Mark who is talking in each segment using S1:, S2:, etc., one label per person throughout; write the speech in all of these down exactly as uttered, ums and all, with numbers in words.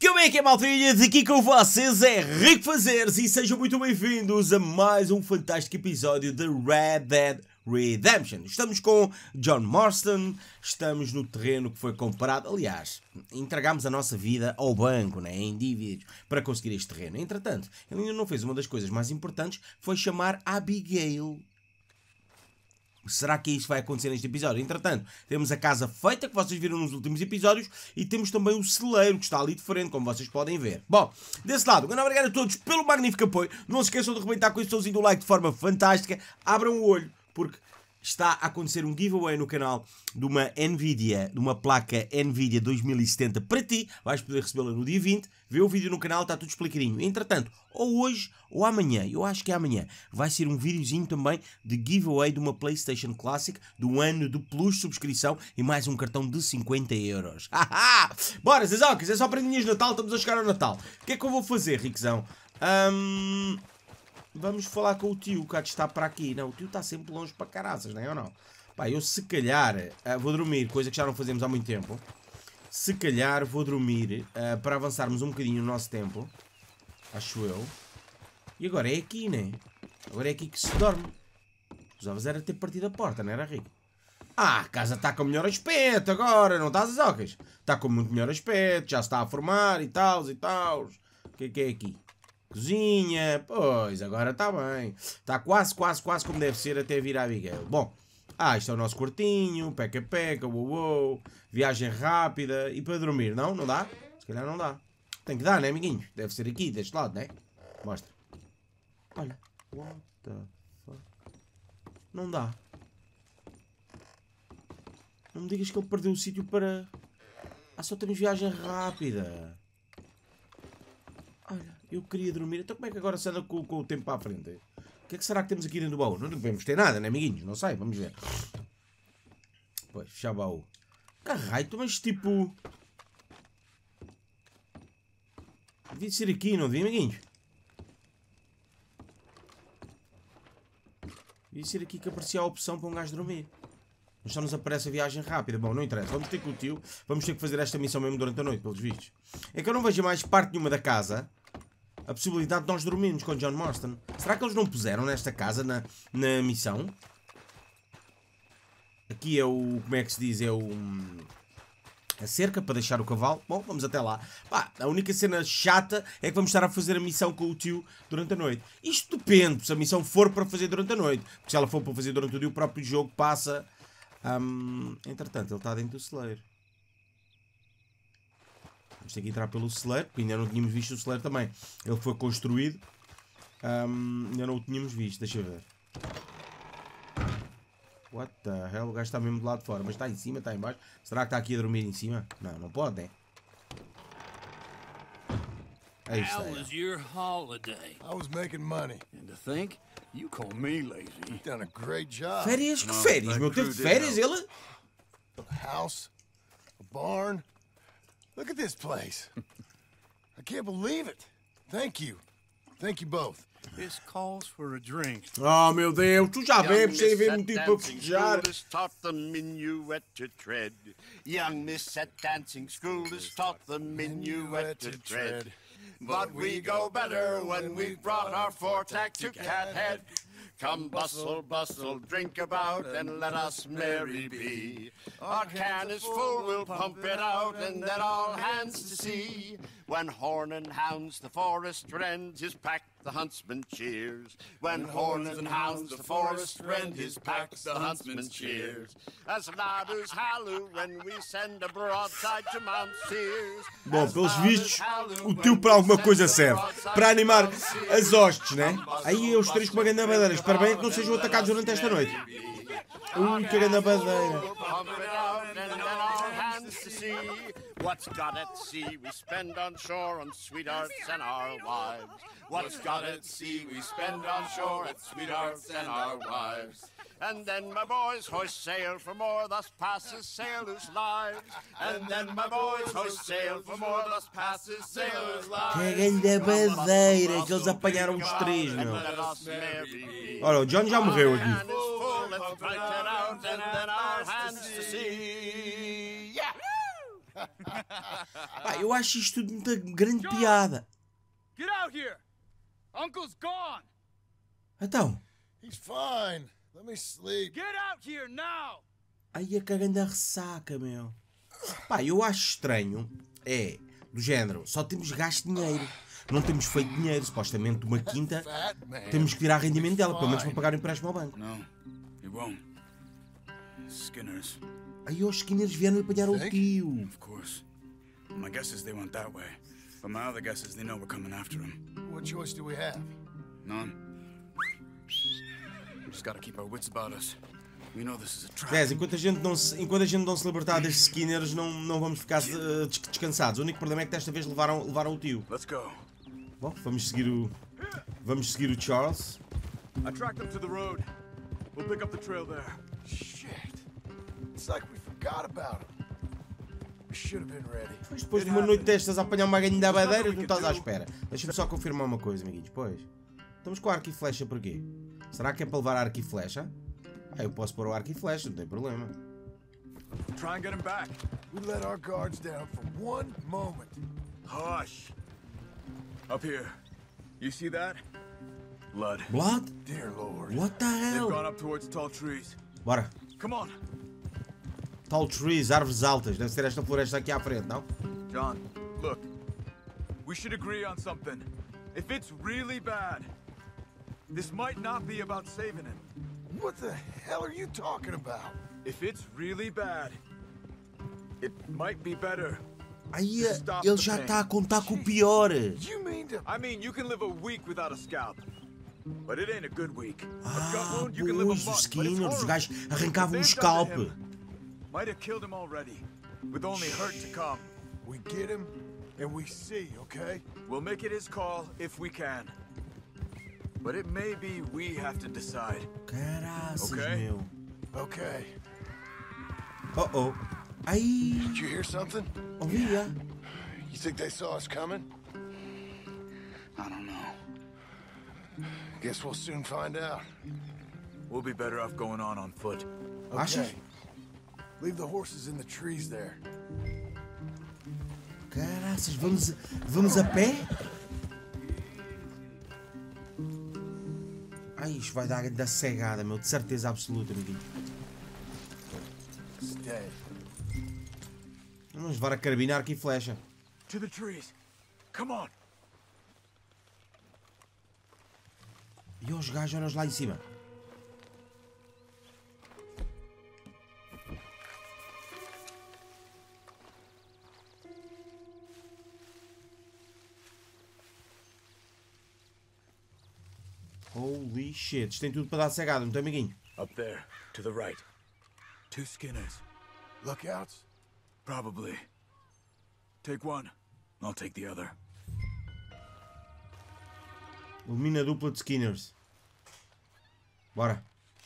S1: Como é que é, maltinhas? Aqui com vocês é Rico Fazeres e sejam muito bem-vindos a mais um fantástico episódio de Red Dead Redemption. Estamos com John Marston, estamos no terreno que foi comprado. Aliás, entregámos a nossa vida ao banco, né, em dívidas, para conseguir este terreno. Entretanto, ele ainda não fez uma das coisas mais importantes, foi chamar Abigail. Será que isso vai acontecer neste episódio? Entretanto, temos a casa feita, que vocês viram nos últimos episódios, e temos também o celeiro, que está ali de frente, como vocês podem ver. Bom, desse lado, grande obrigado a todos pelo magnífico apoio. Não se esqueçam de arrebentar com esse somzinho do like de forma fantástica. Abram o olho, porque está a acontecer um giveaway no canal de uma Nvidia, de uma placa Nvidia dois mil e setenta para ti. Vais poder recebê-la no dia vinte. Vê o vídeo no canal, está tudo explicadinho. Entretanto, ou hoje ou amanhã, eu acho que é amanhã, vai ser um videozinho também de giveaway de uma PlayStation Classic do ano de plus subscrição e mais um cartão de cinquenta euros. Bora, Zezocas, é só prendinhas de Natal, estamos a chegar ao Natal. O que é que eu vou fazer, Riquezão? Um... Vamos falar com o tio, que há de estar para aqui. Não, o tio está sempre longe para caraças, não é ou não? Pá, eu se calhar uh, vou dormir, coisa que já não fazemos há muito tempo. Se calhar vou dormir uh, para avançarmos um bocadinho no nosso tempo. Acho eu. E agora é aqui, né? Agora é aqui que se dorme. Usavas era ter partido a porta, não era, Rico? Ah, a casa está com melhor aspecto agora, não estás a ocas? Está com muito melhor aspecto, já se está a formar e tal e tal. O que é que é aqui? Cozinha, pois, agora está bem. Está quase, quase, quase como deve ser até vir a Abigail. Bom, ah, isto é o nosso quartinho, peca-peca, uou, uou, viagem rápida. E para dormir, não? Não dá? Se calhar não dá. Tem que dar, né, amiguinhos? Deve ser aqui, deste lado, né? Mostra. Olha. What the fuck? Não dá. Não me digas que ele perdeu o sítio para... Ah, só temos viagem rápida. Olha, eu queria dormir. Então como é que agora se anda com, com o tempo para a frente? O que é que será que temos aqui dentro do baú? Não devemos ter nada, né, amiguinhos? Não sei, vamos ver. Pois, fechar o baú. Caralho, mas tipo... Devia ser aqui, não devia, amiguinhos? Devia ser aqui que aparecia a opção para um gajo dormir. Mas só nos aparece a viagem rápida. Bom, não interessa. Vamos ter com o tio. Vamos ter que fazer esta missão mesmo durante a noite, pelos vistos. É que eu não vejo mais parte nenhuma da casa a possibilidade de nós dormirmos com John Marston. Será que eles não puseram nesta casa na, na missão? Aqui é o... Como é que se diz? É o... A cerca para deixar o cavalo. Bom, vamos até lá. Pá, a única cena chata é que vamos estar a fazer a missão com o tio durante a noite. Isto depende se a missão for para fazer durante a noite. Porque se ela for para fazer durante o dia, o próprio jogo passa... Um, entretanto, ele está dentro do celeiro. Vamos ter que entrar pelo celeiro, porque ainda não tínhamos visto o celeiro também. Ele foi construído. Um, ainda não o tínhamos visto, deixa eu ver. What the hell? O gajo está mesmo do lado de fora. Mas está em cima, está em baixo. Será que está aqui a dormir em cima? Não, não pode, né? Aí está.
S2: How was your holiday?
S3: I was making money.
S2: And to think, you call me lazy.
S3: You've done a great job.
S1: Férias? Que férias, meu? Teve férias ele?
S3: A house, a barn. Look at this place. I can't believe it. Thank you. Thank you both.
S2: This calls for a drink.
S1: Oh, meu Deus, tu já bebes sem ver
S4: Miss
S1: motivo
S4: at
S1: para
S4: dancing
S1: festejar.
S4: school is taught the minuet to tread. Young Miss at dancing school is taught the minuet to tread. But we go better when we've brought our four-tack to Cathead. Come bustle, bustle, drink about, and let us merry be. Our can is full, we'll pump it out, and then all hands to sea. When horn and hounds the forest rend, his pack the huntsman cheers. When horn and hounds the forest rend, his pack the huntsman cheers. As loud as halloo when we send a broadside to Mount Sears.
S1: Bom, pelos vistos, o tio para alguma coisa serve. Para animar as hostes, né? Aí é os três com uma grande bandeira. Espero bem que não sejam atacados durante esta noite. Ui, que grande bandeira.
S4: What's got at sea we spend on shore on sweethearts and our wives. What's got at sea we spend on shore at sweethearts and our wives. And then my boys hoist sail for more, thus passes sailors' lives. And then my boys hoist sail for more, thus passes sailors' lives.
S1: Que grande bandeira que eles apanharam os três, meu. Olha, o John já morreu aqui. Pá, eu acho isto tudo muita grande piada.
S2: Get out here! Uncle's gone!
S1: Então,
S3: He's fine. Let me sleep.
S2: Get out here now!
S1: aí a cagando a ressaca, meu. Pá, eu acho estranho, é, do género, só temos gasto dinheiro. Não temos feito dinheiro, supostamente uma quinta,
S3: Fat man.
S1: temos que tirar rendimento dela, pelo menos para pagar o empréstimo ao banco.
S5: No, you won't. Skinners,
S1: Aí os Skinners vieram apanhar o
S3: Think?
S1: tio.
S5: of course. My guess is they went that way. But my other guess is they know we're coming after them.
S3: What choice do we have?
S5: None. We just gotta keep our wits about us. We know this is a trap.
S1: Dez, enquanto a gente não se, enquanto a gente não se libertar destes Skinners, não, não vamos ficar uh, des- descansados. O único problema é que desta vez levaram, levaram o tio.
S5: Let's go.
S1: Bom, vamos seguir o. Vamos seguir o Charles.
S6: I tracked them to the road. We'll pick up the trail there.
S3: Shit. It's like we forgot about him. We should have been ready.
S1: Mas depois de uma noite destas a apanhar uma ganha da badeira, não estás à espera. Deixa-me só confirmar uma coisa, amiguinhos. Pois. Estamos com arco e flecha por quê? Será que é para levar arco e flecha? Ah, eu posso pôr o arco e flecha, não tem problema.
S6: Try and get him back.
S3: We let our guards down for one moment.
S6: Hush. Up here. You see that? Blood.
S1: Blood?
S3: Dear Lord.
S1: What the
S6: They've
S1: hell?
S6: gone up towards tall trees.
S1: Bora.
S6: Come on.
S1: Tall trees, árvores altas. Deve ser esta floresta aqui à frente, não?
S6: John, look. We should agree on something. If it's really bad, this might not be about saving him.
S3: What the hell are you talking about?
S6: If it's really bad, it might be better.
S1: Aí ele já está a contar com o pior.
S3: You mean to...
S6: I mean, you can live a week without a scalp, but it ain't a good week. A gut
S1: Ah,
S6: wound, you can live a
S1: pois, os
S6: month, but it's
S1: Skinners, os
S6: horrible.
S1: gajos arrancavam o
S6: They've done to
S1: scalp.
S6: him. Might have killed him already, with only hurt to come.
S3: We get him, and we see, okay?
S6: We'll make it his call if we can. But it may be we have to decide.
S1: Caraças,
S6: Ok.
S1: meu.
S3: Okay.
S1: Oh, oh. Aí,
S3: Did you hear something?
S1: ouvia.
S3: You think they saw us coming?
S5: I don't know.
S3: Guess we'll soon find out.
S6: We'll be better off going on on foot.
S1: Achas?
S3: Okay. Leave the horses in the trees there.
S1: Caraças, vamos, vamos a pé? Ai, isto vai dar da cegada, meu, de certeza absoluta, amiguinho.
S3: Stay.
S1: Vamos levar a carabina, arco e flecha.
S6: To the trees. Come on.
S1: E os gajos, olha-os lá em cima. Holy shit, isto tem tudo para dar cegada, não tem, amiguinho?
S6: Up there, to the right. Two Skinners.
S3: Lookouts?
S6: Probably. Take one. I'll take the other.
S1: Elimina a dupla de Skinners. Bora.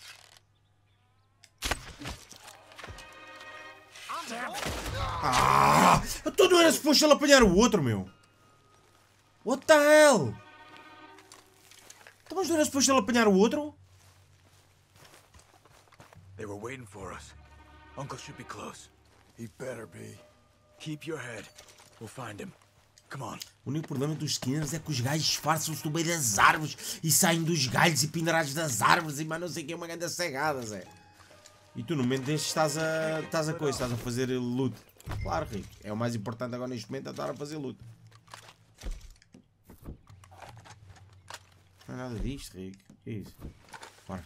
S1: Ah! Tu não era suposto ele apanhar o outro, meu? What the hell? Então, mas não era suposto ele apanhar o outro?
S6: They were waiting for us. Uncle should be close.
S3: He better be.
S6: Keep your head. We'll find him. Come on.
S1: O único problema dos Skinners é que os gajos disfarçam-se do meio das árvores e saem dos galhos e pendurados das árvores e mais não sei o que é uma grande cegada, Zé. E tu no momento deste estás a, estás a coisa, estás a fazer loot. Claro, Rico. É o mais importante agora neste momento, é estar a fazer loot. Não é nada disto, Rico. Que é isso? Bora.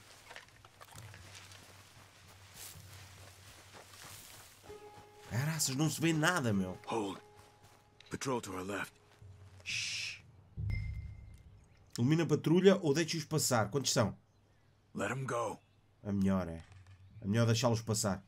S1: Caraças, não se vê nada, meu.
S6: Hold. Patrol to our left.
S1: Elimina a patrulha ou deixa-os passar. Quantos são?
S6: Let him go.
S1: A melhor é. A melhor deixá-los passar.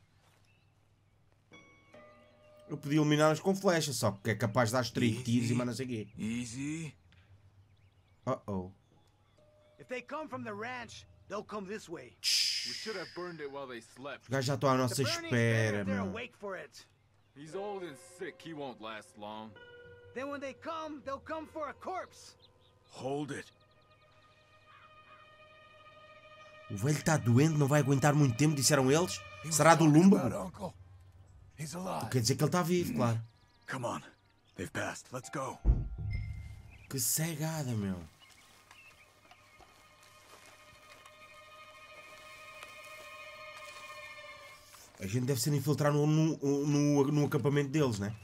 S1: Eu podia eliminá-los com flecha, só que é capaz de dar trinta tiros e mais não sei o quê.
S6: Easy.
S1: Uh oh.
S7: If they come from the ranch, they'll come this way.
S8: We should have burned it while they slept.
S1: Os gajos já estão à
S7: The
S1: nossa
S7: burning's better
S1: espera,
S7: if they're
S1: meu.
S7: awake for it.
S8: He's old and sick. He won't last long.
S7: Then when they come, they'll come for a corpse.
S6: Hold it.
S1: O velho está doente, não vai aguentar muito tempo, disseram eles.
S3: He was
S1: Será do
S3: talking
S1: Lumbago?
S3: about Uncle. He's alive.
S1: Quer dizer que ele está vivo, claro.
S6: Come on. They've passed. Let's go.
S1: Que cegada, meu. A gente deve ser infiltrar no, no, no, no acampamento deles, né?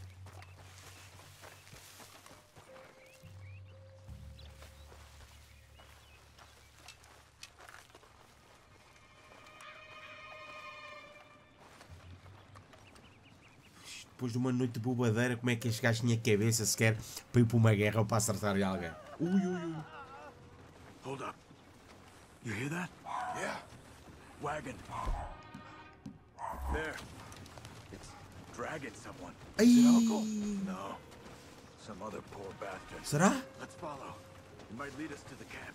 S1: Depois de uma noite de bobadeira, como é que este gajo tinha cabeça sequer para ir para uma guerra ou para acertar alguém? Ui, ui, ui.
S6: Hold up. You hear that?
S3: Yeah.
S6: Wagon. There. It's dragging someone.
S1: Ai.
S6: No. Some other poor bastard.
S1: Será?
S6: Let's follow. It might lead us to the camp.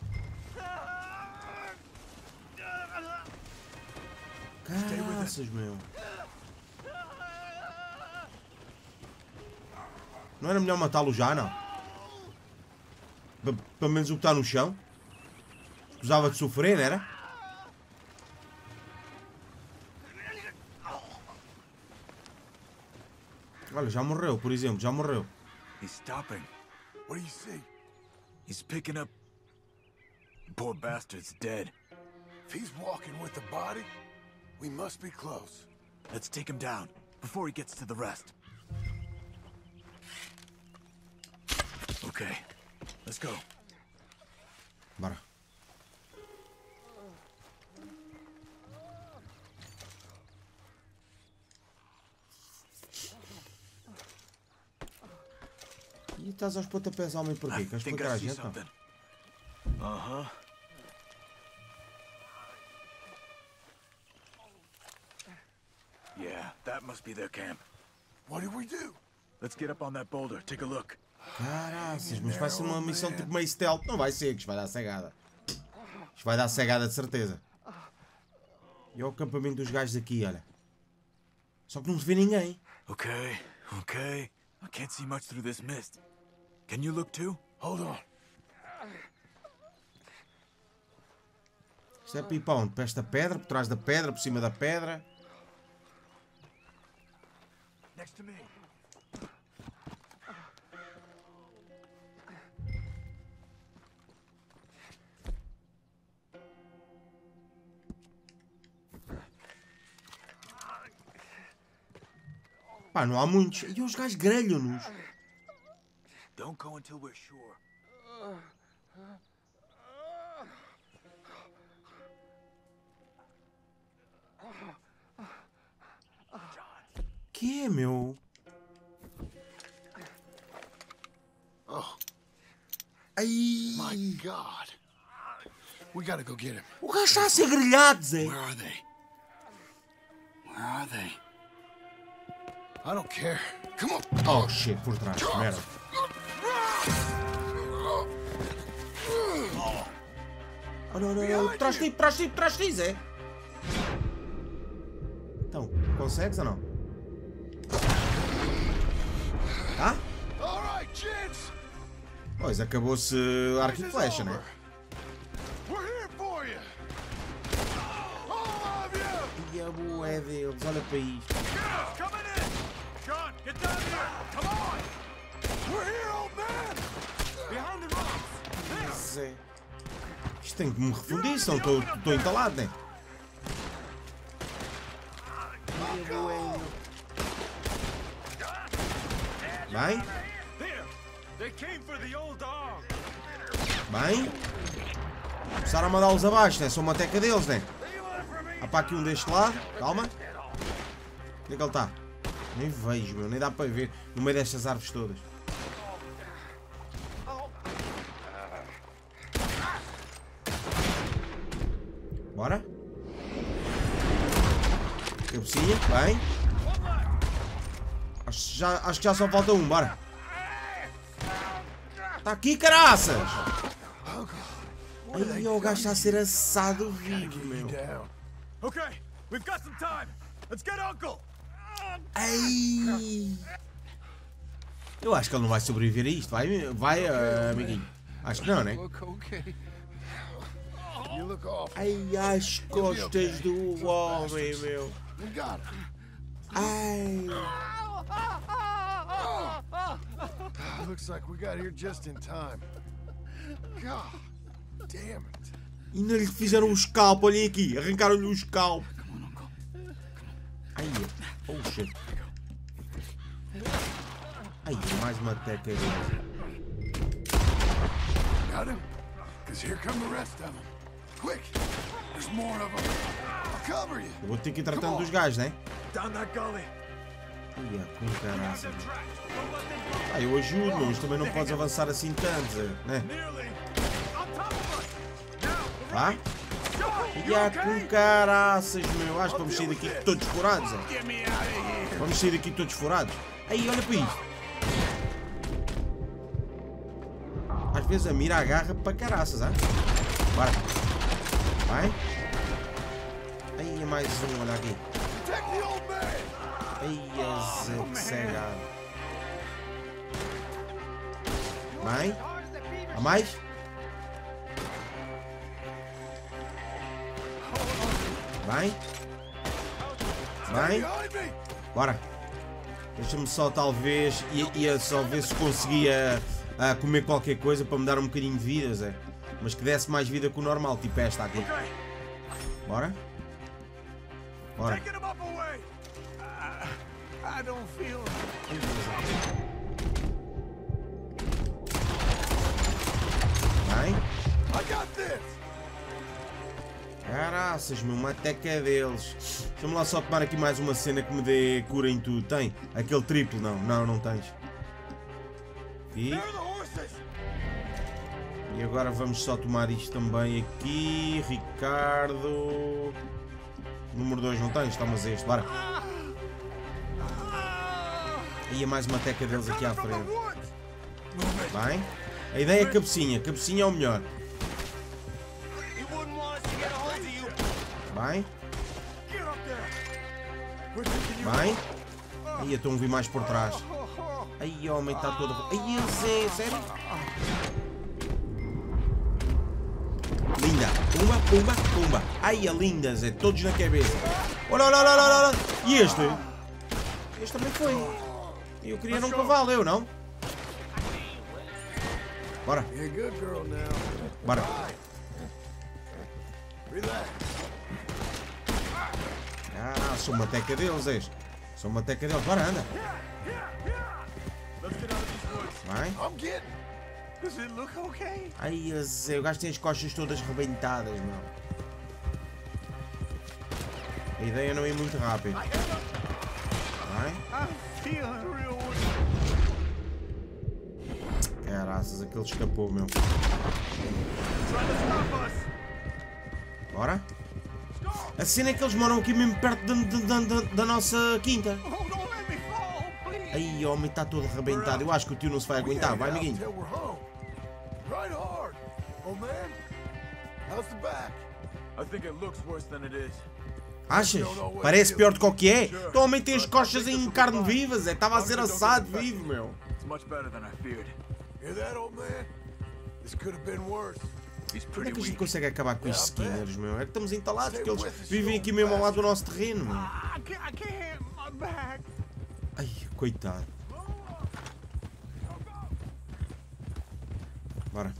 S1: Caraças, meu. Não era melhor matá-lo já, não? P Pelo menos o que está no chão. Escusava de sofrer, não era? Olha, já morreu, por exemplo, já morreu.
S6: He's stopping.
S3: What do you see?
S6: He's picking up... Poor bastard's dead.
S3: If he's walking with the body, we must be close.
S6: Let's take him down before he gets to the rest. Okay, let's go.
S1: Bora. E estás aos pontapés, homem, porquê?
S6: I
S1: Queres
S6: think
S1: explicar
S6: I
S1: a
S6: see
S1: gente? Não?
S6: something. Uh-huh. Yeah, that must be their camp.
S3: What do we do?
S6: Let's get up on that boulder, take a look.
S1: Caraças, mas vai ser uma missão tipo meio stealth. Não vai ser, que isto vai dar cegada. Isto vai dar cegada de certeza. E é o acampamento dos gajos aqui, olha. Só que não se vê ninguém.
S6: Okay, okay. I can't see much through this mist. Can you look too?
S3: Hold on.
S1: Isto é pipa onde? Para esta pedra, por trás da pedra, por cima da pedra.
S6: Next to me.
S1: Pá, não há muitos. E os gajos grelham-nos.
S6: Don't go until we're sure.
S1: Que é, meu?
S3: Oh,
S1: Ai.
S3: my God. We gotta go get him.
S1: O gajo está a ser grelhado, Zé.
S3: Where are they? Where are they? I don't care. Come on.
S1: Oh, shit, por trás. Merda. Oh, não, não, não. Traz ti, traz ti, traz ti, Zé. Então, consegues ou não? Tá?
S3: All right, gents.
S1: Pois, acabou-se arco e flecha, né?
S3: We're here for you. All of you.
S1: E a bué deles, olha para isto.
S6: Coming in! John, get down here! Come on!
S3: We're here, old man.
S6: Behind the rocks!
S1: Zé. Isto tem que me refundir, senão estou entalado, né? Bem? Bem? Começaram a mandá-los abaixo, né? Sou uma teca deles, né? Há para aqui um deste lado. Calma. Onde é que ele está? Nem vejo, meu. Nem dá para ver no meio destas árvores todas. Bora. Cabecinha, bem. Acho, já, acho que já só falta um, bora. Tá aqui, caraças! Ai, o gajo está a ser assado vivo, meu.
S6: Okay, we've got some time. Let's get Uncle!
S1: Ai! Eu acho que ele não vai sobreviver a isto, vai, vai uh, amiguinho? Acho que não, né? Ai, as costas do homem, meu. Ai!
S3: Looks like we got here just in time. God damn it.
S1: E ainda lhe fizeram o scalp, olhem aqui, arrancaram-lhe o scalp. Ai, oh shit. Ai, mais uma teca dele.
S3: Got him? Because here come the rest of them. Quick! There's more of them. I'll cover you.
S1: Eu vou ter que ir tratando dos gajos, né?
S6: Down that gully.
S1: Ai, com caraça. Ah, eu ajudo, mas também não podes avançar assim tanto, né? Vá? Ai, com caraças, meu. Acho que vamos sair daqui todos furados, é? Vamos sair daqui todos furados. Aí, olha para isto. Às vezes a mira agarra para caraças, hein? Bora. Vai. Aí, mais um, olha aqui. Ai, que cegado. Vai. A mais. Vai. Vai. Bora. Deixa-me só talvez. Ia só ver se conseguia uh, comer qualquer coisa para me dar um bocadinho de vida, Zé. Mas que desse mais vida que o normal, tipo esta aqui. Bora. Bora. Vai. Caraças, meu, uma teca deles. Deixa-me lá só tomar aqui mais uma cena que me dê cura em tudo. Tem? Aquele triplo, não. Não, não tens. E... E agora vamos só tomar isto também aqui. Ricardo... Número dois não tens? Tomas este, bora. E mais uma teca deles aqui à frente. Vai. A ideia é cabecinha. Cabecinha é o melhor. Vai. Vai. Aí, estão a vir mais por trás. Aí, homem, está todo... Aí, Zé, sério? Linda. Pumba, pumba, pumba. Aí, a linda, Zé. Todos na cabeça. Olha, olha, olha, olha, olha. E este? Este também foi. Eu queria num cavalo, eu não? Bora. Bora. Ah, sou uma teca deles, este. Sou uma teca deles. Bora, anda. Vai. Ai, o gajo tem as costas todas rebentadas, meu. A ideia não é muito rápido. Vai. Caraças, aquele escapou, meu. Bora. A cena é que eles moram aqui mesmo perto da, da, da, da nossa quinta. Aí, o homem está todo arrebentado. Eu acho que o tio não se vai aguentar. Vai, amiguinho. Achas? Parece pior do que o que é. O homem tem as costas em carne viva, Zé. Estava a ser assado vivo, meu. Como é que a gente consegue acabar com estes skinners, meu? É que estamos entalados, porque eles vivem aqui mesmo ao lado do nosso terreno, meu. Ai, coitado. Bora.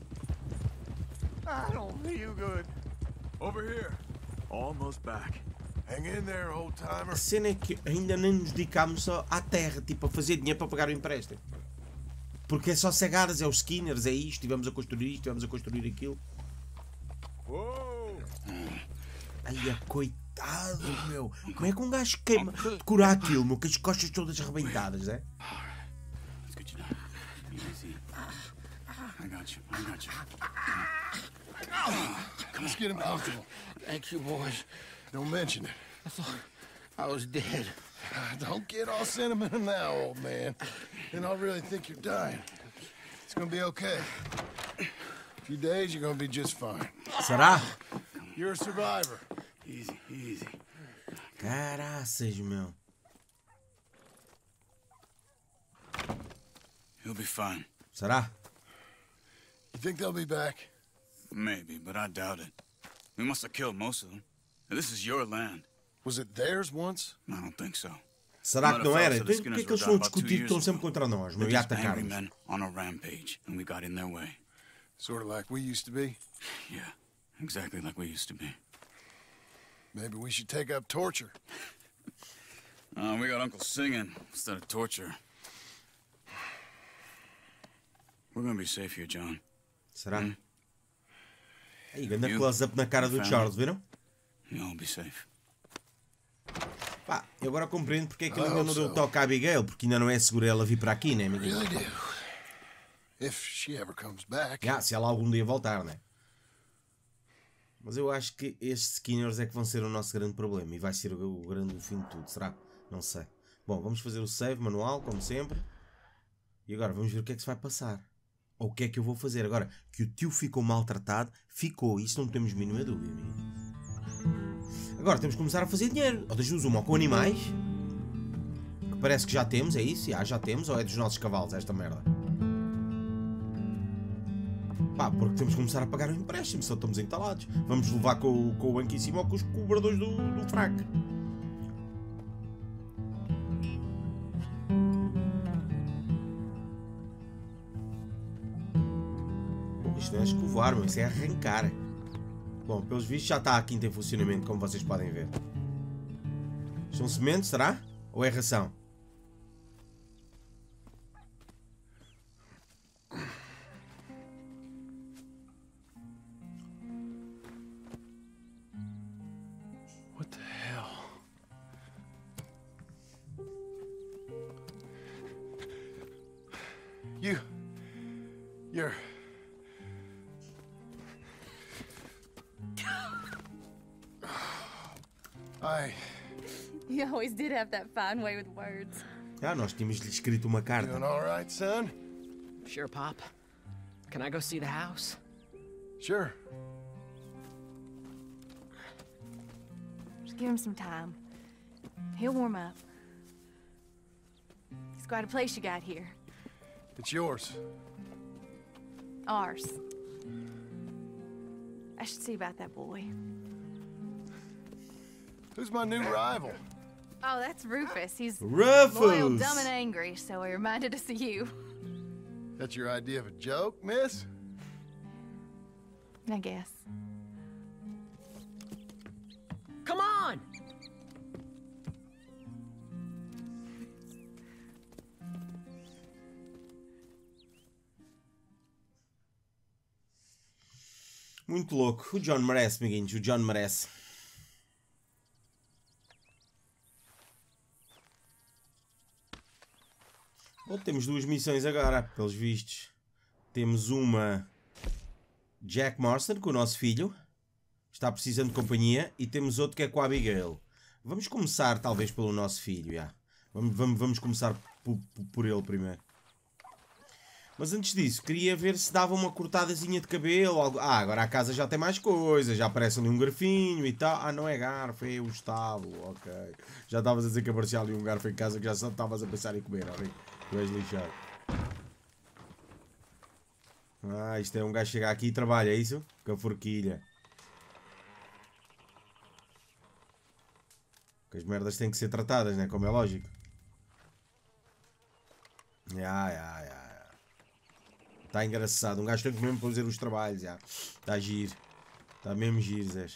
S6: I don't feel good. Over here. Almost back. Hang in there, old timer.
S1: A cena é que ainda nem nos dedicámos só à terra, tipo, a fazer dinheiro para pagar o empréstimo. Porque é só cegadas, é os skinners, é isto, estivemos a construir isto, estivemos a construir aquilo.
S6: Whoa.
S1: Ai, é coitado, meu. Como é que um gajo queima de curar aquilo, meu, com as costas todas arrebentadas, é?
S5: I got you, I got you.
S3: Let's get him comfortable.
S9: Thank you, boys.
S3: Don't mention it.
S9: I thought I was dead.
S3: Don't get all sentimental now, old man. Then I'll really think you're dying. It's gonna be okay. A few days, you're gonna be just fine.
S1: Será?
S3: You're a survivor.
S5: Easy, easy.
S1: Caraças, meu.
S5: He'll be fine.
S1: Será?
S3: You think they'll be back?
S5: Maybe, but I doubt it. We must have killed most of them. This is your land.
S3: Was it theirs once?
S5: I don't think so.
S1: Será que não era? Então, porquê é que eles estão a discutir que estão sempre contra nós, meu, e a atacar-nos?
S5: On a rampage, and we got in their way.
S3: Sort of like we used to be.
S5: Yeah, exactly like we used to be.
S3: Maybe we should take up torture.
S5: Uh, we got Uncle singing instead of torture. We're gonna be safe here, John.
S1: Será?
S5: Hmm?
S1: Aí, ganda close-up na cara do Charles, viram?
S5: You'll be safe.
S1: Pá, eu agora compreendo porque é que ele ainda não deu toque à Abigail, porque ainda não é seguro ela vir para aqui, né, amiguinho?
S3: Really do. If she ever comes back.
S1: Ah, se ela algum dia voltar, né? Mas eu acho que estes Skinners é que vão ser o nosso grande problema e vai ser o, o grande fim de tudo, será? Não sei. Bom, vamos fazer o save manual, como sempre. E agora vamos ver o que é que se vai passar. Ou o que é que eu vou fazer. Agora, que o tio ficou maltratado, ficou. Isso não temos mínima dúvida, amigo. Agora temos que começar a fazer dinheiro. Ou das duas uma, ou com animais. Que parece que já temos, é isso? Já, já temos. Ou é dos nossos cavalos esta merda? Pá, porque temos que começar a pagar o empréstimo, só estamos entalados. Vamos levar com, com o banco em cima ou com os cobradores do, do fraco. Pô, isto não é escovar, mas isso é arrancar. Bom, pelos vistos já está a quinta em funcionamento, como vocês podem ver. São sementes, será? Ou é ração?
S3: What the hell? You... You're... I...
S10: You always did have that fine way with words.
S1: Ah, nós tínhamos-lhe escrito uma carta.
S3: Doing all right, son?
S11: Sure, Pop. Can I go see the house?
S3: Sure.
S10: Just give him some time. He'll warm up. It's quite a place you got here.
S3: It's yours.
S10: Ours. I should see about that boy.
S3: Who's my new rival?
S10: Oh, that's Rufus. He's
S1: Rufus!
S10: loyal, dumb, and angry, so he reminded us of you.
S3: That's your idea of a joke, miss?
S10: I guess.
S11: Come on!
S1: Muito louco. O John merece, amiguinhos. O John merece. Bom, temos duas missões agora, pelos vistos. Temos uma... Jack Marston, com o nosso filho. Está precisando de companhia. E temos outro que é com a Abigail. Vamos começar, talvez, pelo nosso filho. Yeah. Vamos, vamos, vamos começar por, por ele primeiro. Mas antes disso, queria ver se dava uma cortadazinha de cabelo. Algo... Ah, agora a casa já tem mais coisas. Já aparece ali um garfinho e tal. Ah, não é garfo, é o estábulo. Ok. Já estavas a dizer que aparecia ali um garfo em casa que já só estavas a pensar em comer. Olha, tu és lixado. Ah, isto é um gajo chegar aqui e trabalha, é isso? Com a forquilha. Que as merdas têm que ser tratadas, né? Como é lógico. Ya, ya, ya. Está engraçado. Um gajo tem que mesmo fazer os trabalhos, já. Está giro. Está mesmo giro, Zé.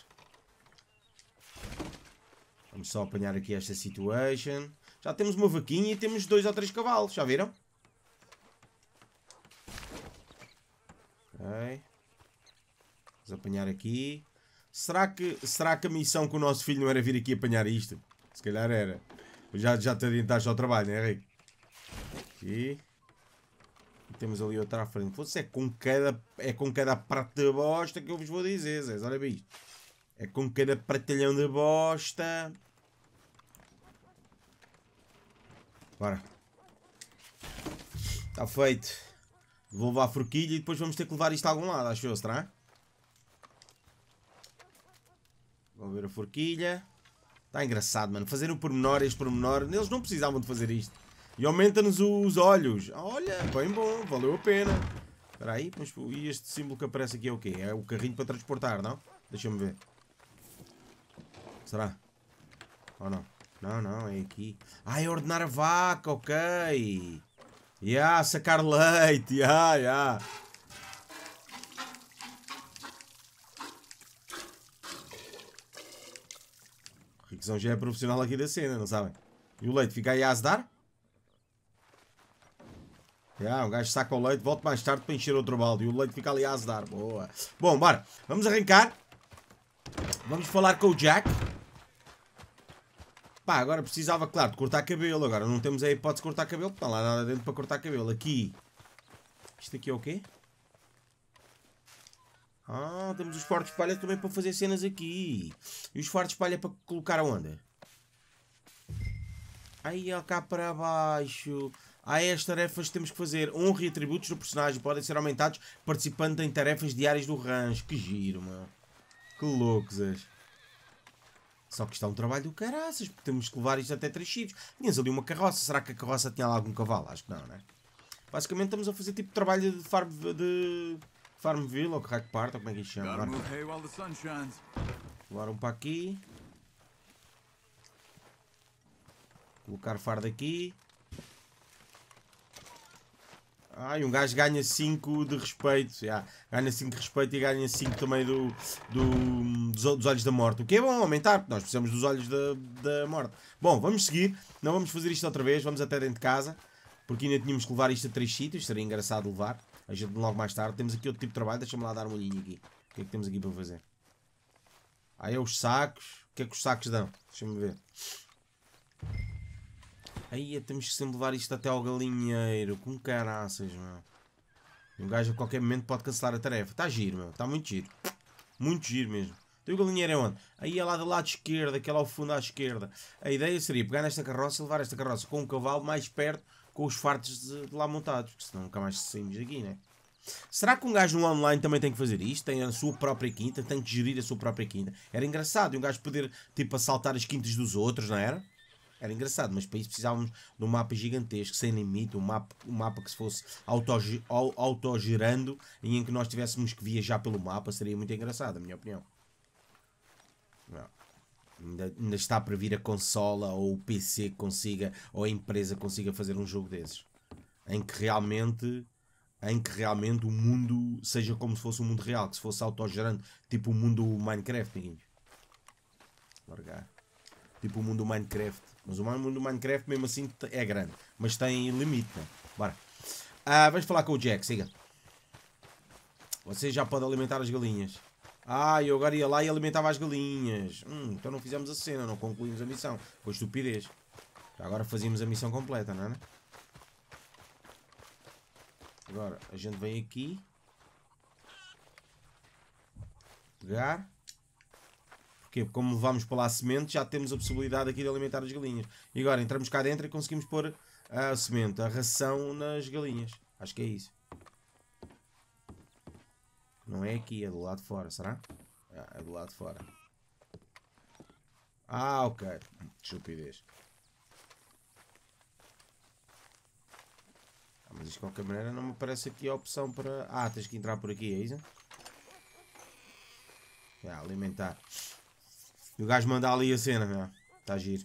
S1: Vamos só apanhar aqui esta situation. Já temos uma vaquinha e temos dois ou três cavalos. Já viram? Ok. Vamos apanhar aqui. Será que, será que a missão com o nosso filho não era vir aqui apanhar isto? Se calhar era. Já, já te adiantaste ao trabalho, não é, Rico? Aqui. E temos ali outra à frente. Fosse é com cada, é com cada prato de bosta que eu vos vou dizer, Zé. Olha bem isto. É com cada pratalhão de bosta. Bora. Está feito. Vou levar a forquilha e depois vamos ter que levar isto a algum lado, acho eu, será? Vou ver a forquilha. Está engraçado, mano. Fazer o pormenor, este pormenor. Eles não precisavam de fazer isto. E aumenta-nos os olhos. Olha, bem bom. Valeu a pena. Espera aí. Mas, e este símbolo que aparece aqui é o quê? É o carrinho para transportar, não? Deixa-me ver. Será? Ou não? Não, não, é aqui. Ah, é ordenar a vaca, ok. Yeah, sacar leite, yeah, yeah. O Riquezão já é profissional aqui da cena, não sabem? E o leite fica aí a azedar? Yeah, um gajo saca o leite, volta mais tarde para encher outro balde. E o leite fica ali a azedar. Boa. Bom, bora. Vamos arrancar. Vamos falar com o Jack. Pá, agora precisava, claro, de cortar cabelo. Agora não temos a hipótese de cortar cabelo, porque não há nada dentro para cortar cabelo. Aqui. Isto aqui é o quê? Ah, temos os fartos de palha também para fazer cenas aqui. E os fartos de palha para colocar aonde? Aí, ó, cá para baixo. Há as tarefas que temos que fazer. Honra e atributos do personagem podem ser aumentados participando em tarefas diárias do rancho. Que giro, mano. Que loucos, és. Só que isto é um trabalho do caraças, porque temos que levar isto até três sítios. Tínhamos ali uma carroça. Será que a carroça tinha lá algum cavalo? Acho que não, né? Basicamente estamos a fazer tipo de trabalho de, farm, de Farmville, ou que raio que parte, ou como é que isto chama? Levar um para aqui. Colocar fardo aqui. Ai, um gajo ganha cinco de respeito. Yeah. Ganha cinco de respeito e ganha cinco também do, do, dos, dos olhos da morte. O que é bom aumentar, porque nós precisamos dos olhos da, da morte. Bom, vamos seguir. Não vamos fazer isto outra vez. Vamos até dentro de casa. Porque ainda tínhamos que levar isto a três sítios. Seria engraçado levar. A gente logo mais tarde. Temos aqui outro tipo de trabalho. Deixa-me lá dar uma olhinha aqui. O que é que temos aqui para fazer? Aí é os sacos. O que é que os sacos dão? Deixa-me ver. Aí temos que sempre levar isto até ao galinheiro. Com caraças, meu. Um gajo a qualquer momento pode cancelar a tarefa. Está giro, meu. Está muito giro. Muito giro mesmo. Então o galinheiro é onde? Aí é lá do lado esquerdo. Aquele ao fundo à esquerda. A ideia seria pegar nesta carroça e levar esta carroça com um cavalo mais perto, com os fartos de, de lá montados. Porque senão nunca mais saímos daqui, né? Será que um gajo no online também tem que fazer isto? Tem a sua própria quinta? Tem que gerir a sua própria quinta? Era engraçado. E um gajo poder, tipo, assaltar as quintas dos outros, não era? Era engraçado, mas para isso precisávamos de um mapa gigantesco, sem limite, um mapa, um mapa que se fosse autogerando e em que nós tivéssemos que viajar pelo mapa. Seria muito engraçado, na minha opinião. Não. Ainda, ainda está para vir a consola ou o P C que consiga, ou a empresa consiga fazer um jogo desses. Em que realmente, em que realmente o mundo seja como se fosse um mundo real, que se fosse autogerando, tipo o mundo Minecraft, amiguinhos. Largar. Tipo o mundo do Minecraft. Mas o mundo do Minecraft mesmo assim é grande. Mas tem limite, né? Bora. Ah, vamos falar com o Jack, siga. Você já pode alimentar as galinhas. Ah, eu agora ia lá e alimentava as galinhas. Hum, então não fizemos a cena, não concluímos a missão. Foi estupidez. Já agora fazíamos a missão completa, não é? Agora, a gente vem aqui. Pegar. Porque como levamos para lá a semente, já temos a possibilidade aqui de alimentar as galinhas. E agora entramos cá dentro e conseguimos pôr a semente, a ração nas galinhas. Acho que é isso. Não é aqui, é do lado de fora, será? É do lado de fora. Ah, ok. Estupidez. Ah, mas isto de qualquer maneira não me aparece aqui a opção para... Ah, tens que entrar por aqui, é isso? É, alimentar. E o gajo manda ali a cena, meu. Está giro.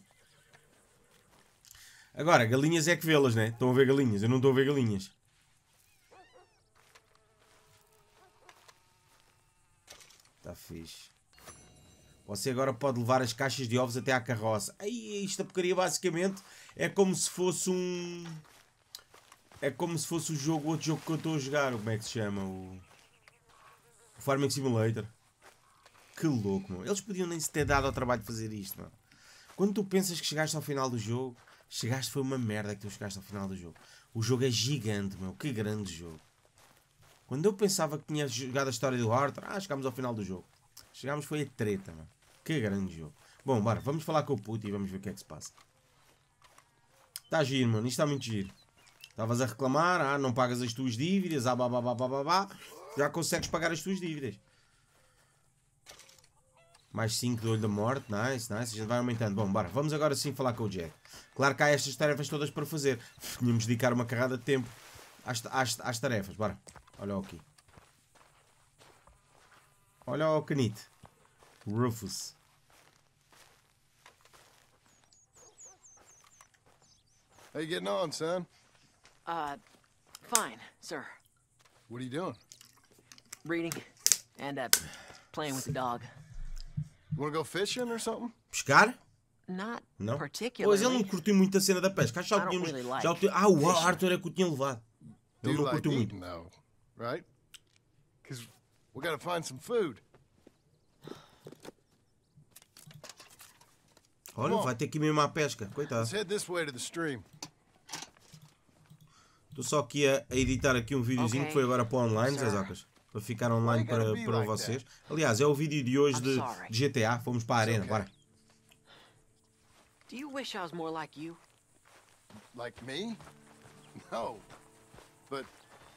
S1: Agora, galinhas é que vê-las, né? Estão a ver galinhas. Eu não estou a ver galinhas. Está fixe. Você agora pode levar as caixas de ovos até à carroça. Aí, esta porcaria basicamente é como se fosse um... É como se fosse o jogo, outro jogo que eu estou a jogar. Como é que se chama? O... o Farming Simulator. Que louco, meu. Eles podiam nem se ter dado ao trabalho de fazer isto, meu. Quando tu pensas que chegaste ao final do jogo, chegaste foi uma merda que tu chegaste ao final do jogo. O jogo é gigante, meu. Que grande jogo. Quando eu pensava que tinha jogado a história do Arthur, ah, chegámos ao final do jogo. Chegámos foi a treta, meu. Que grande jogo. Bom, bora, vamos falar com o puto e vamos ver o que é que se passa. Está giro, mano. Isto está muito giro. Estavas a reclamar, ah, não pagas as tuas dívidas, ah, babá, babá, babá. Já consegues pagar as tuas dívidas. Mais cinco do olho da morte, nice, nice, a gente vai aumentando. Bom, bora, vamos agora sim falar com o Jack. Claro que há estas tarefas todas para fazer. Tínhamos de dedicar uma carrada de tempo às, às, às tarefas, bora. Olha aqui. Olha o canite. Rufus.
S3: How you getting on, son?
S11: Uh, fine, sir.
S3: What are you doing?
S11: Reading and uh, playing with the dog.
S3: You wanna go fishing or something?
S1: Pescar?
S11: Not
S1: Não?
S11: particularly.
S1: Pois ele não curtiu muito a cena da pesca. Acho que já
S11: I
S1: o
S11: don't
S1: tínhamos.
S11: really like
S1: Já o ti- Ah, o
S11: fishing.
S1: Arthur é que o tinha levado. Ele
S3: Do
S1: não
S3: like
S1: curtiu muito.
S3: eating, though, right? Because we gotta find some food.
S1: Olha, vai ter que ir mesmo à pesca. Coitado.
S3: Let's head this way to the stream.
S1: Estou só aqui a, a editar aqui um videozinho
S11: Ok.
S1: que foi agora para online,
S11: Sir.
S1: Zezocas. Para ficar online
S3: Why you gotta
S1: para,
S3: be
S1: para
S3: like
S1: vocês. Aliás, é o vídeo de hoje
S11: I'm
S1: de,
S11: sorry.
S1: de G T A. Fomos para a arena.
S3: okay.
S1: Bora.
S11: Do you wish I was more like you?
S3: Like me? No. But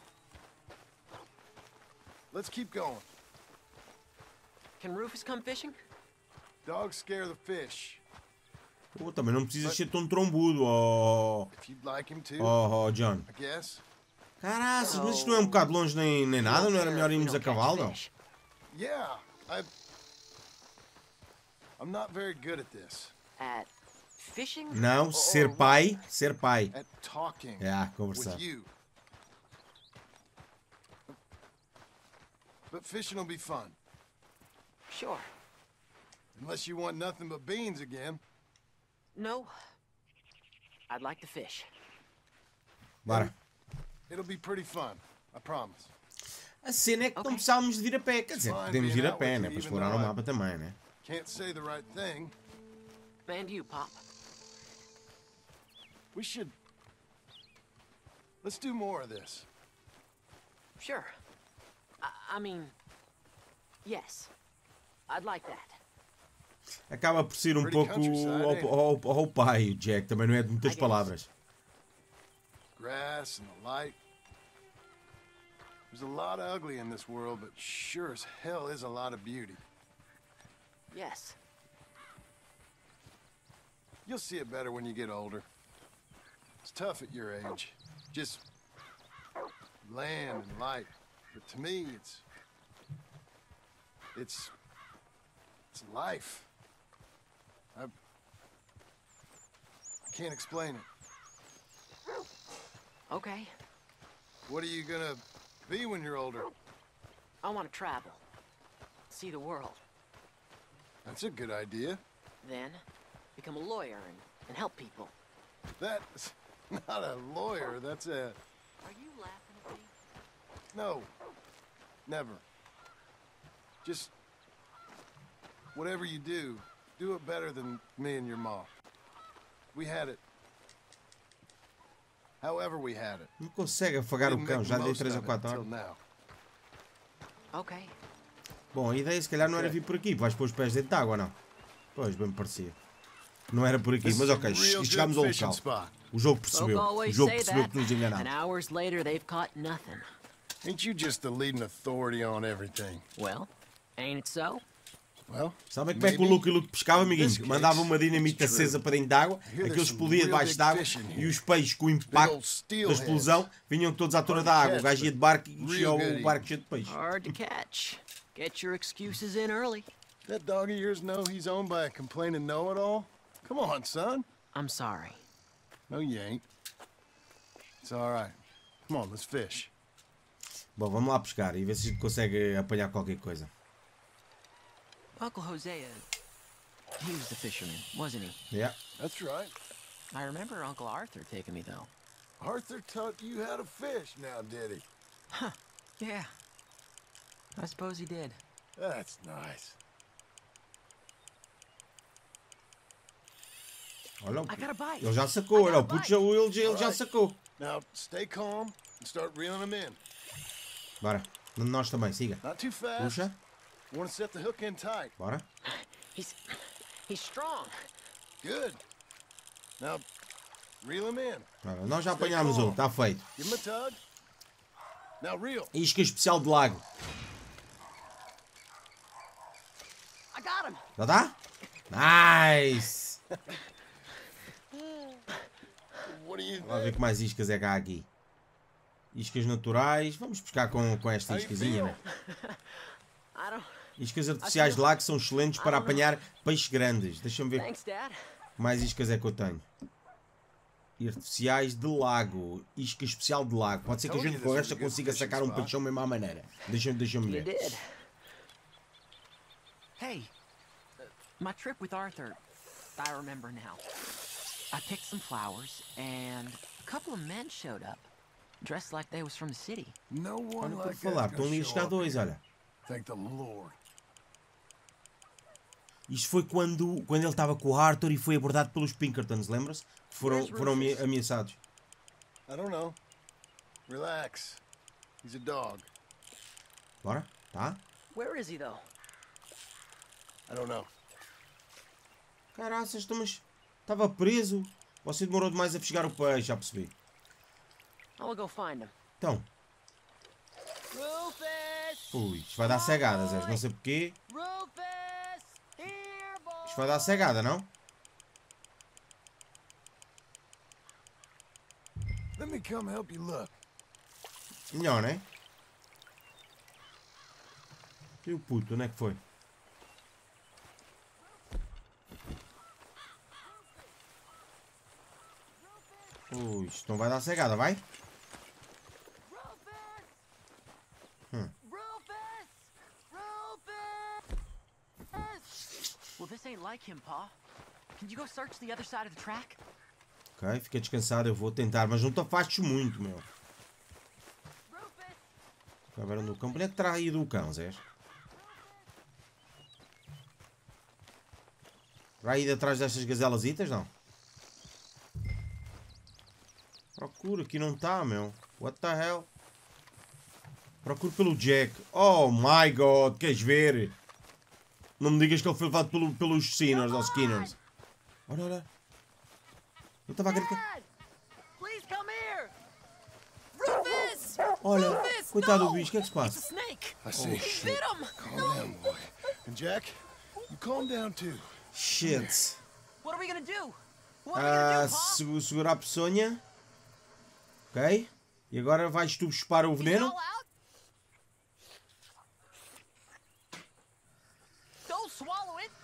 S3: let's keep going.
S11: Can Rufus come fishing?
S3: Dogs scare the fish.
S1: Pô, também não precisas ser tão trombudo, oh,
S3: If you'd like him to,
S1: oh, oh John.
S3: I guess.
S1: Caraças, mas isto não é um bocado longe nem, nem nada? Não era melhor irmos a cavalo, não?
S3: Yeah, I. I'm not very good at this.
S11: At fishing?
S1: Não, ser pai, ser pai.
S3: At talking
S1: É, conversar.
S3: with you. But fishing will be fun.
S11: Sure.
S3: Unless you want nothing but beans again.
S11: No. I'd like to fish.
S1: Bora.
S3: It'll be pretty fun. I promise.
S1: A cena é que não
S11: Ok.
S1: precisávamos de vir a pé. Quer dizer,
S3: Fine
S1: podemos
S3: being
S1: ir a
S3: out
S1: pé,
S3: with
S1: né?
S3: you,
S1: Para
S3: even
S1: explorar o
S3: though I-
S1: mapa também, né?
S3: Can't say the right thing.
S11: And you, Pop.
S3: We should. Let's do more of this.
S11: Sure. I, I mean, yes. I'd like that.
S1: Acaba por ser um
S3: Pretty
S1: pouco
S3: countryside,
S1: ao,
S3: ain't it?
S1: ao, ao pai, o Jack. Também não é de muitas
S11: I guess.
S1: palavras.
S3: Grass and the light. There's a lot of ugly in this world, but sure as hell is a lot of beauty.
S11: Yes.
S3: You'll see it better when you get older. It's tough at your age. Just land and light. But to me, it's... It's... It's life. I... I can't explain it.
S11: Okay.
S3: What are you gonna be when you're older?
S11: I want to travel. See the world.
S3: That's a good idea.
S11: Then, become a lawyer and, and help people.
S3: That's not a lawyer, that's a...
S11: Are you laughing at me?
S3: No. Never. Just... Whatever you do, do it better than me and your mom. We had it. However we had it.
S1: Não consegue afagar o
S3: Didn't
S1: cão.
S3: make
S1: Já
S3: the
S1: dei
S3: most
S1: três ou
S3: of it
S1: quatro
S3: until
S1: horas.
S3: now.
S11: Okay.
S1: Bom, a ideia se calhar não era vir por aqui. Vais pôr os pés dentro de água, não? Pois, bem me parecia. Não era por aqui,
S3: This
S1: mas
S3: is a
S1: ok,
S3: real
S1: chegámos
S3: good
S1: ao
S3: fishing
S1: local.
S3: spot.
S1: O jogo
S11: Folk
S1: percebeu. O
S11: always
S1: jogo
S11: say
S1: percebeu
S11: that,
S1: que nos
S11: and
S1: enganámos.
S11: hours later they've caught nothing.
S3: Ain't you just the leading authority on everything?
S11: Well, ain't it so?
S3: Well,
S1: Sabem como é que o
S3: maybe.
S1: Luke e Luke pescava, amiguinhos?
S3: This case,
S1: Mandava uma dinamite
S3: it's true.
S1: acesa para dentro de água,
S3: Here
S1: aquilo
S3: there's
S1: explodia
S3: some real
S1: debaixo
S3: big
S1: d'água
S3: fish in
S1: e
S3: here.
S1: os peixes com o
S3: old
S1: impacto da
S3: steelheads.
S1: explosão vinham todos à tona da
S3: Hard to
S1: água. O
S3: catch,
S1: gajo ia de
S3: but
S1: barco e enchia
S3: real
S1: o
S3: good
S1: barco cheio de peixe.
S11: Hard to catch. Get your excuses in early.
S3: That dog of yours know he's owned by a complaining know-it-all? Come on, son.
S11: I'm sorry.
S3: No, you ain't. It's all right. Come on, let's fish.
S1: Bom, vamos lá pescar e ver se a gente consegue apanhar qualquer coisa.
S11: Uncle Hosea, he was the fisherman, wasn't he?
S1: Yeah.
S3: That's right.
S11: I remember Uncle Arthur taking me, though.
S3: Arthur taught you how to fish now, did he?
S11: Huh. Yeah. I suppose he did.
S3: That's nice.
S1: Olha,
S11: I got a bite.
S1: ele já sacou, olha, o puto já, ele, já- ele já
S3: Alright.
S1: sacou.
S3: Now, stay calm and start reeling them in.
S1: Bora, nós também, siga.
S3: Not too fast.
S1: Puxa,
S3: Want to set the hook in tight.
S1: bora.
S11: He's he's strong.
S3: Good. Now, reel him in.
S1: Ora, nós já apanhámos um, está feito.
S3: Give him a tug. Now reel.
S1: Isca especial de lago.
S11: I got him.
S1: Já está? Nice!
S3: What do you
S1: Vamos ver
S3: think?
S1: que mais iscas é que há aqui. Iscas naturais. Vamos pescar com, com esta
S3: How you
S1: iscazinha, né?
S3: feel?
S11: I don't.
S1: Iscas artificiais de lago são excelentes para apanhar peixes grandes. Deixa-me ver
S11: Thanks, Dad.
S1: que mais iscas é que eu tenho. E artificiais de lago. Isca especial de lago. Pode ser que a gente com esta consiga sacar um peixão mesmo à maneira. Deixa-me deixa ver.
S11: Hey, uh, my trip with Arthur, I remember now. I picked some flowers, and a couple of men showed up, dressed like they was from the city.
S3: No one
S1: Olha por
S3: like
S1: falar,
S3: that's
S1: estão ali
S3: gonna
S1: a
S3: show
S1: chegar
S3: up
S1: dois,
S3: here.
S1: olha.
S3: Thank the Lord.
S1: Isto foi quando, quando ele estava com o Arthur e foi abordado pelos Pinkertons, lembra-se? Foram, foram ame- ameaçados.
S3: I don't know. Relax. He's a dog.
S1: Bora? Tá?
S11: Where is he, though?
S3: I don't know.
S1: Caraças, mas estava preso. Você demorou demais a fisgar o peixe, já percebi.
S11: I'll go find him.
S1: Então.
S11: Rufus!
S1: Ui, isto vai dar cegadas, és. Não sei porquê.
S11: Rufus! Here, boy!
S1: Isto vai dar cegada, não?
S3: Let me come help you look.
S1: Melhor, né? E o puto, onde é que foi? Ui, isto não vai dar cegada, vai? Hum.
S11: Well, this ain't like him, Pa. Can you go search the other side of the track?
S1: Ok, fica descansado, eu vou tentar, mas não te afastes muito, meu. Agora no campo, onde é que terá ido o cão, Zé? Terá ido atrás destas gazelasitas, não? Procura, aqui não está, meu. What the hell? Procura pelo Jack. Oh my god, queres ver? Não me digas que ele foi levado pelo, pelos Sinners ou Skinners. Olha, olha. Eu estava a gritar.
S11: Please come here! Rufus!
S1: Olha,
S11: Rufus,
S1: coitado
S11: no!
S1: do bicho, o que é que se
S11: It's a
S1: passa?
S11: snake!
S3: I see.
S11: He bit him!
S3: Calm down, boy. And Jack, you calm down too.
S1: Shit.
S11: What are we gonna do? What are we gonna
S1: Ah,
S11: do, Pa?
S1: segu- segurar a peçonha. Ok. E agora vais tu chupar o
S11: Is it
S1: veneno.
S11: all out? Don't swallow it!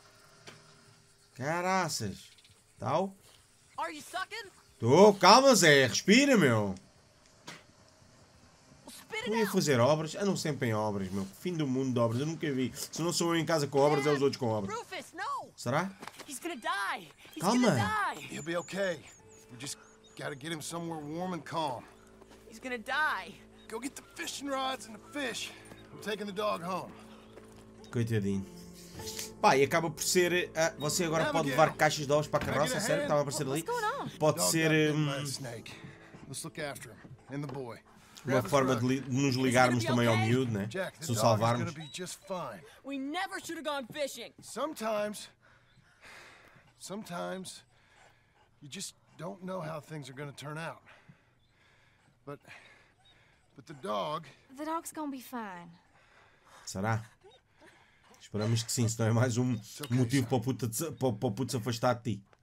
S1: Caraças. Tal.
S11: Are you sucking?
S1: Tô, calma, Zé. Respira, meu.
S11: Well, spit
S1: Não
S11: it
S1: ia
S11: out!
S1: fazer obras. Andam sempre em obras, meu. Fim do mundo de obras. Eu nunca vi. Se não sou eu em casa com obras, é os outros com obras.
S11: Rufus, no!
S1: Será?
S11: He's gonna die! He's
S1: Calma.
S11: gonna die!
S3: He'll be okay. We just gotta get him somewhere warm and calm.
S11: He's gonna die!
S3: Go get the fishing rods and the fish. I'm taking the dog home.
S1: Coitadinho. Pá, e acaba por ser. ah, você agora pode levar caixas de ovos para a carroça, sério? Estava a aparecer ali. Pode
S3: Dog
S1: ser
S3: got bitten
S1: hum,
S3: by a snake. Let's look after him and the boy.
S1: uma
S3: Grab his
S1: forma
S3: rug.
S1: de, li- de nos ligarmos também ao miúdo, né?
S3: Jack, the
S1: Se o
S3: dog is
S1: salvarmos.
S3: gonna be just fine.
S11: We never should have gone fishing!
S3: Sometimes, sometimes, you just don't know how things are gonna turn out. But, but the dog,
S10: The dog's gonna be fine.
S1: Será? Esperamos que sim, senão é mais um
S3: okay,
S1: motivo
S3: son.
S1: para o puto, de- para, o- para o puto se afastar de ti.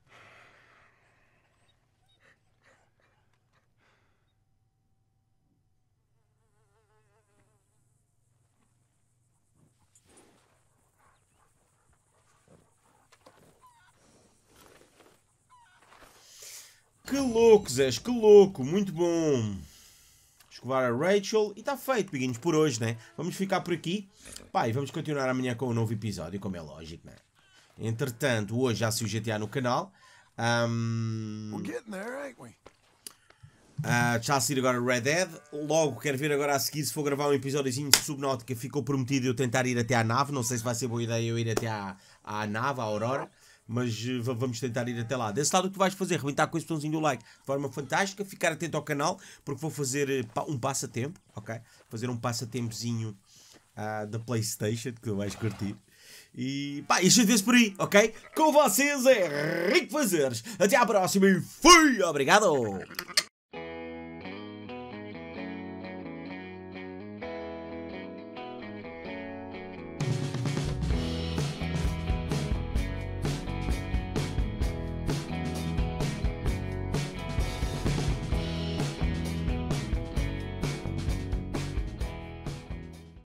S1: Que louco, Zé, que louco, muito bom. Escovar a Rachel e está feito, biguinhos, por hoje, né? Vamos ficar por aqui. Pá, e vamos continuar amanhã com um novo episódio, como é lógico, né? Entretanto, hoje já se o G T A no canal. Um,
S3: we're getting there, ain't we?
S1: uh, já a seguir agora Red Dead. Logo quero ver agora a seguir se for gravar um episódiozinho de Subnautica. Ficou prometido eu tentar ir até à nave. Não sei se vai ser boa ideia eu ir até à, à nave, à Aurora. Mas uh, vamos tentar ir até lá. Desse lado o que vais fazer? Rebentar com esse botãozinho do like de forma fantástica. Ficar atento ao canal, porque vou fazer uh, um passatempo, ok? Fazer um passatempozinho uh, da PlayStation, que tu vais curtir. E pá, e a gente vê-se por aí, ok? Com vocês é Rico Fazeres. Até à próxima e fui! Obrigado!